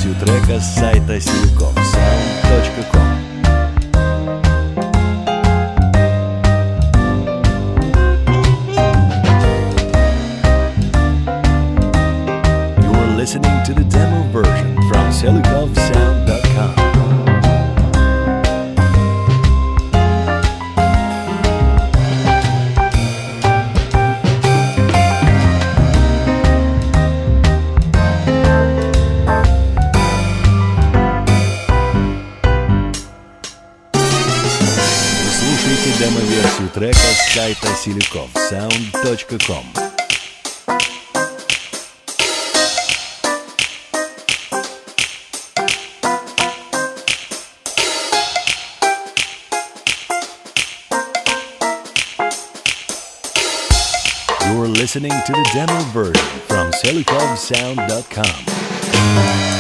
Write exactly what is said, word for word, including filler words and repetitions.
демоверсию трека с сайта силиков саунд точка ком. You're listening to the demo version from silikov sound dot com. Демо-версию трека с сайта силиков саунд точка ком. You're listening to the demo version from silikov sound dot com.